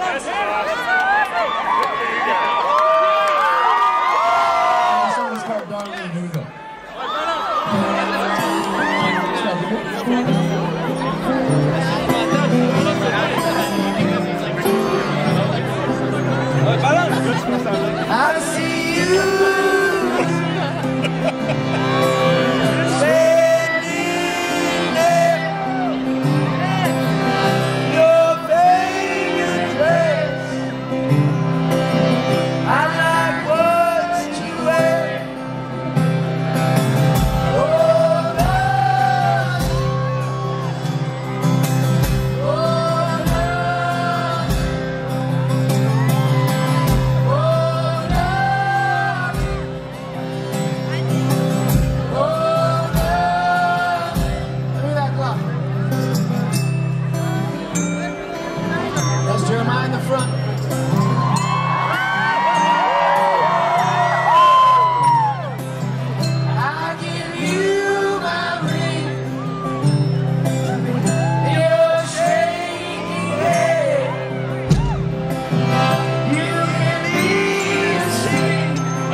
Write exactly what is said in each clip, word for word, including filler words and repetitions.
I see you standing there, your favorite dress. I like what you wear. Oh, love. Oh, love. Jeremiah in the front. I give you my ring. You're shaking head. You can even sing.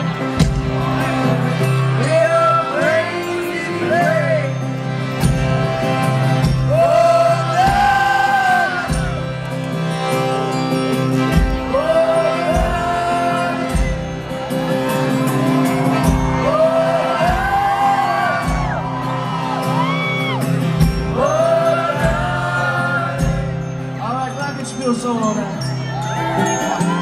Your crazy play. Oh, love. All right, rock and spiel solo now.